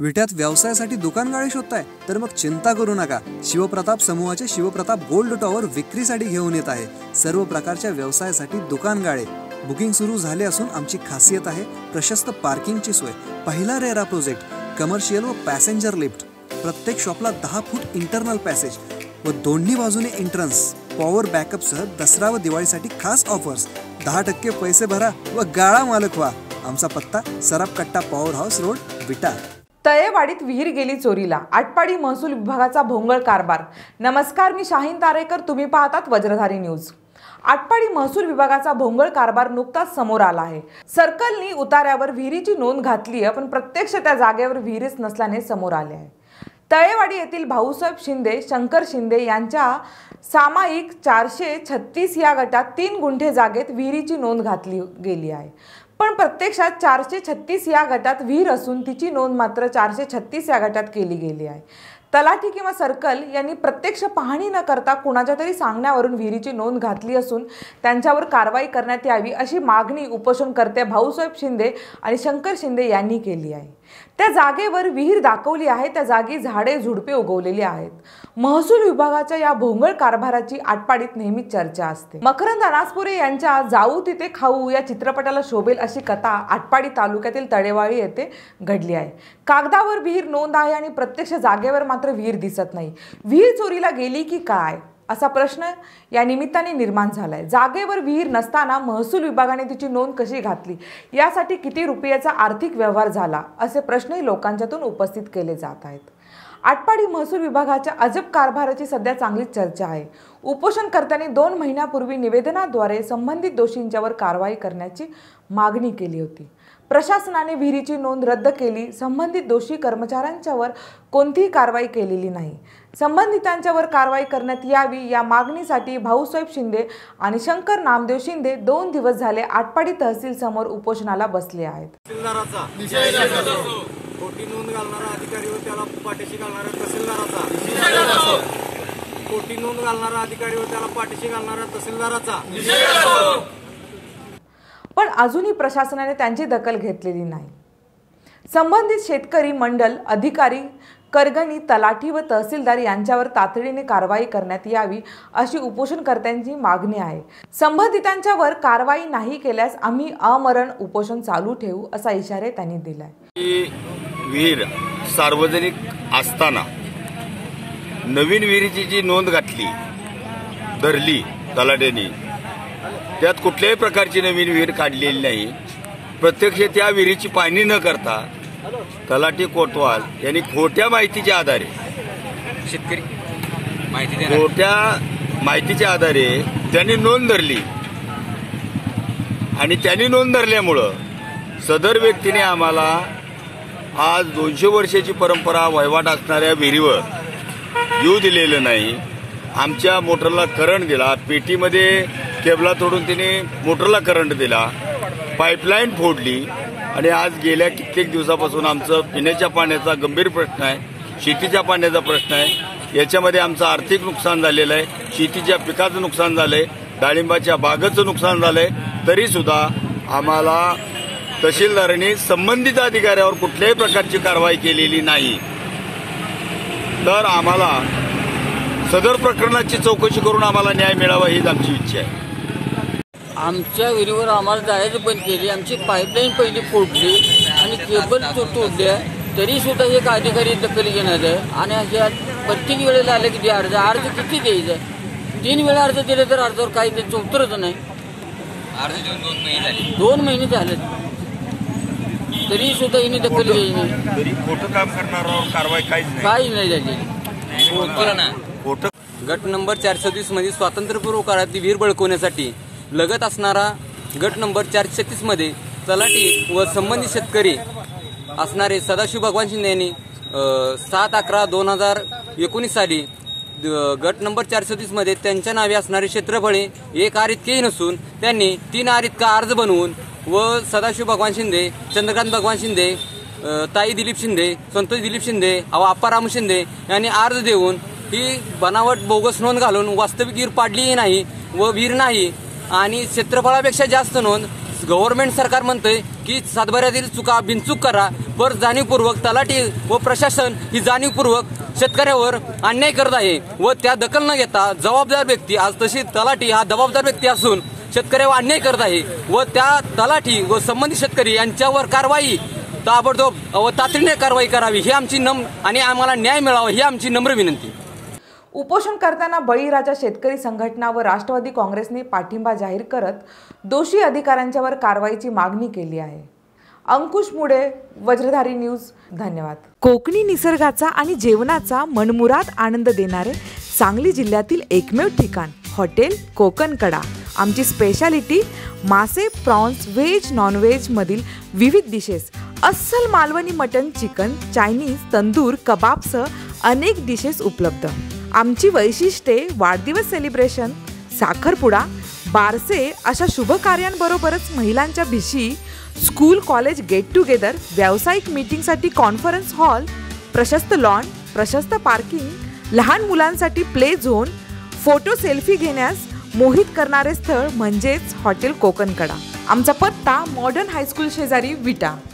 विट्यात व्यवसायासाठी दुकान गाळे शोधताय तर मग चिंता करू नका। शिवप्रताप समूहाचे शिवप्रताप गोल्ड टॉवर विक्रीसाठी घेऊन येत आहे सर्व प्रकारच्या व्यवसायासाठी दुकान गाळे। बुकिंग सुरू झाले असून आमची खासियत आहे प्रशस्त पार्किंगची सोय, पहिला रेरा प्रोजेक्ट, कमर्शियल व पॅसेंजर लिफ्ट, प्रत्येक शॉपला 10 फूट इंटरनल पॅसेज व दोन्ही बाजूने एंट्रन्स, पॉवर बॅकअप सह दसरा व दिवाळीसाठी खास ऑफर्स। 10% पैसे भरा व गाळा मालक व्हा। आमचा पत्ता सराफ कट्टा पॉवर हाऊस रोड विटा। तळेवाडीत विहीर गेली चोरीला, आटपाडी महसूल विभागाचा भोंगळ कारभार। नमस्कार, मी शाहीन तारेकर, तुम्ही पाहतात वज्रधारी न्यूज। आटपाडी महसूल विभागाचा भोंगळ कारभार नुकताच समोर आला आहे। सर्कलनी उतार्यावर विहिरीची नोंद घातली आहे, पण प्रत्यक्ष त्या जागेवर विहीरच नसल्याने समोर आले आहे। तळेवाडी येथील भाऊसाहेब शिंदे, शंकर शिंदे यांच्या सामायिक 436 या गटात 3 गुंठे जागेत विहिरीची नोंद घातली गेली आहे, पण प्रत्यक्षात 436 या गटात विहीर असून तिची नोंद मात्र 436 या गटात केली गेली आहे। तलाठी किंवा सर्कल यांनी प्रत्यक्ष पाहणी न करता कुणाच्या तरी सांगण्यावरून विहिरीची नोंद घातली असून त्यांच्यावर कारवाई करण्यात यावी अशी मागणी उपोषणकर्ते भाऊसाहेब शिंदे आणि शंकर शिंदे यांनी केली आहे। त्या जागेवर विहीर दाखवली आहे, त्या जागी झाडे झुडपे उगवलेली आहेत। महसूल विभागाच्या या भोंगळ कारभाराची आटपाडीत नेहमीच चर्चा असते। मकरंद अनासपुरे यांच्या जाऊ तिथे खाऊ या चित्रपटाला शोभेल अशी कथा आटपाडी तालुक्यातील तळेवाडी येथे घडली आहे। कागदावर विहीर नोंद आहे आणि प्रत्यक्ष जागेवर मात्र विहीर दिसत नाही। विहीर चोरीला गेली की काय असा प्रश्न या निमित्ताने निर्माण झालाय। जागेवर विहीर नसताना महसूल विभागाने तिची नोंद कशी घातली, यासाठी किती रुपयाचा आर्थिक व्यवहार झाला, असे प्रश्नही लोकांच्यातून उपस्थित केले जात आहेत। आटपाडी महसूल विभागाच्या अजब कारभाराची सध्या चांगलीच चर्चा आहे। उपोषणकर्त्यांनी 2 महिन्यापूर्वी निवेदनाद्वारे संबंधित दोषींच्यावर कारवाई करण्याची मागणी केली होती। प्रशासनाने विहिरीची नोंद रद्द केली, संबंधित दोषी कर्मचाऱ्यांच्यावर कोणतीही कारवाई केलेली नाही। संबंधितांच्यावर कारवाई करण्यात यावी या मागणीसाठी भाऊसाहेब शिंदे आणि शंकर नामदेव शिंदे 2 दिवस झाले आटपाडी तहसील समोर उपोषणाला बसले आहेत। खोटी नोंद घालणारा अधिकारी व त्याला पाठीशी घालणारा तहसीलदाराचा, खोटी नोंद घालणारा अधिकारी व त्याला पाठीशी घालणारा तहसीलदाराचा। पण अजूनही प्रशासनाने त्यांची दखल घेतलेली नाही। संबंधित शेतकरी मंडल, अधिकारी, करगणी, तलाठी व तहसीलदार यांच्यावर तातडीने कारवाई करण्यात यावी अशी उपोषणकर्त्यांची मागणी आहे। संबंधितांच्यावर कारवाई नाही केल्यास आम्ही अमरण उपोषण चालू ठेवू असा इशारा त्यांनी दिलाय। विहीर सार्वजनिक असताना नवीन विहिरीची जी नोंद घातली धरली तलाठ्यांनी, त्यात कुठल्याही प्रकारची नवीन विहीर काढलेली नाही। प्रत्यक्ष त्या विहिरीची पाहणी न करता तलाठी कोतवाल यांनी खोट्या माहितीच्या आधारे त्यांनी नोंद धरली आणि त्यांनी नोंद धरल्यामुळं सदर व्यक्तीने आम्हाला आज 200 वर्षाची परंपरा वहिवाट असणाऱ्या विहिरीवर येऊ दिलेलं नाही। आमच्या मोटरला करंट दिला, पेटीमध्ये केबला तोडून तिने मोटरला करंट दिला, पाईपलाईन फोडली आणि आज गेल्या कित्येक दिवसापासून आमचं पिण्याच्या पाण्याचा गंभीर प्रश्न आहे, शेतीच्या पाण्याचा प्रश्न आहे। याच्यामध्ये आमचं आर्थिक नुकसान झालेलं आहे, शेतीच्या पिकाचं नुकसान झालंय, डाळिंबाच्या बागेचं नुकसान झालंय। तरी सुद्धा आम्हाला तहसीलदारांनी संबंधित अधिकाऱ्यावर कुठल्याही प्रकारची कारवाई केलेली नाही। तर आम्हाला सदर प्रकरणाची चौकशी करून आम्हाला न्याय मिळावा हीच आमची इच्छा आहे। आमच्या विहिरीवर आम्हाला जायचं बंद केली, आमची पाईपलाईन पहिली फोडली आणि केबल तोडल्या, तरी सुद्धा एक अधिकारी दखल घेणार आहे। आणि अशा प्रत्येक वेळेला आलं की अर्ज किती द्यायचं, 3 वेळा अर्ज दिले तर अर्जावर काही त्याचं उत्तरच नाही। अर्ज देऊन 2 महिने झाले तरी सुद्धा हिने दखल घ्यायची नाही। तरी खोटं काम करणाऱ्यावर कारवाई काहीच नाही झाली। गट नंबर 436 मध्ये स्वातंत्र्यपूर्व काळातली विहीर बळकवण्यासाठी लगत असणारा गट नंबर 436 मध्ये तलाठी व संबंधित शेतकरी असणारे सदाशिव भगवान शिंदे यांनी 7/11/2019 साली गट नंबर 436 मध्ये त्यांच्या नावे असणारे क्षेत्रफळे 1 आर इतकेही नसून त्यांनी 3 आर इतका अर्ज बनवून व सदाशिव भगवान शिंदे, चंद्रकांत भगवान शिंदे, ताई दिलीप शिंदे, संतोष दिलीप शिंदे, आप्पा राम शिंदे यांनी अर्ज देऊन ही बनावट बोगस नोंद घालून वास्तविक विहीर पाडलीही नाही व विहीर नाही आणि क्षेत्रफळापेक्षा जास्त नोंद गव्हर्नमेंट सरकार म्हणतंय की सातबाऱ्यातील चुका बिनचूक करा, पर जाणीवपूर्वक तलाठी व प्रशासन ही जाणीवपूर्वक शेतकऱ्यावर अन्याय करत आहे व त्या दखल न घेता जबाबदार व्यक्ती, आज तशी तलाठी हा जबाबदार व्यक्ती असून शेतकऱ्यावर अन्याय करत आहे व त्या तलाठी व संबंधित शेतकरी यांच्यावर कारवाई ताबडतोब व तातडीने कारवाई करावी ही आमची आणि आम्हाला न्याय मिळावा ही आमची नम्र विनंती. उपोषणकर्त्यांना बळीराजा शेतकरी संघटना व राष्ट्रवादी काँग्रेसने पाठिंबा जाहीर करत दोषी अधिकाऱ्यांच्यावर कारवाईची मागणी केली आहे. अंकुश मुळे, वज्रधारी न्यूज. धन्यवाद. कोकणी निसर्गाचा आणि जेवणाचा मनमुराद आनंद देणारे सांगली जिल्ह्यातील एकमेव ठिकाण हॉटेल कोकणकडा. आमची स्पेशालिटी मासे, प्रॉन्स, व्हेज, नॉनव्हेज मधील विविध डिशेस, अस्सल Malvani mutton, chicken, Chinese, tandoor, कबाबसह अनेक डिशेस उपलब्ध. आमची वैशिष्ट्ये वाढदिवस सेलिब्रेशन, साखरपुडा, बारसे अशा शुभ कार्यांबरोबरच महिलांच्या भिशी, स्कूल कॉलेज गेट टुगेदर, व्यावसायिक मीटिंगसाठी कॉन्फरन्स हॉल, प्रशस्त लॉन, प्रशस्त पार्किंग, लहान मुलांसाठी प्ले झोन, फोटो सेल्फी घेण्यास मोहित करणारे स्थळ म्हणजेच हॉटेल कोकणकडा. आमचा पत्ता मॉडर्न हायस्कूल शेजारी विटा.